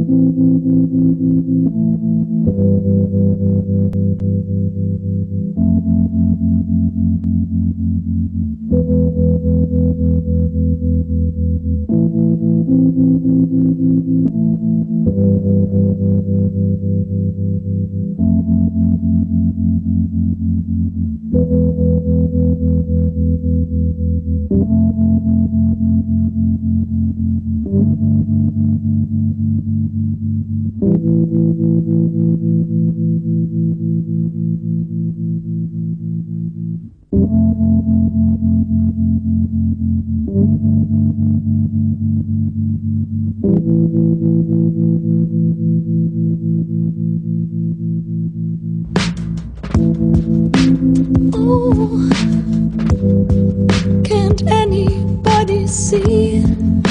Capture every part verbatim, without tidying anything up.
Oh, can't anybody see?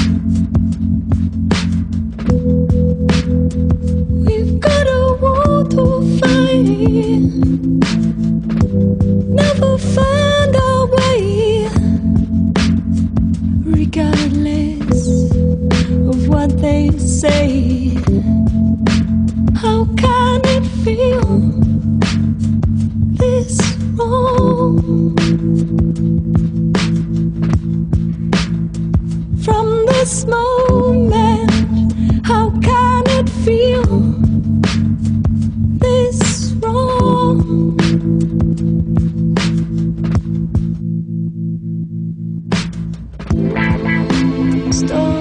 We've got a war to fight, never find our way, regardless of what they say. How can it feel this wrong? From this moment, how can it feel this wrong? Stop.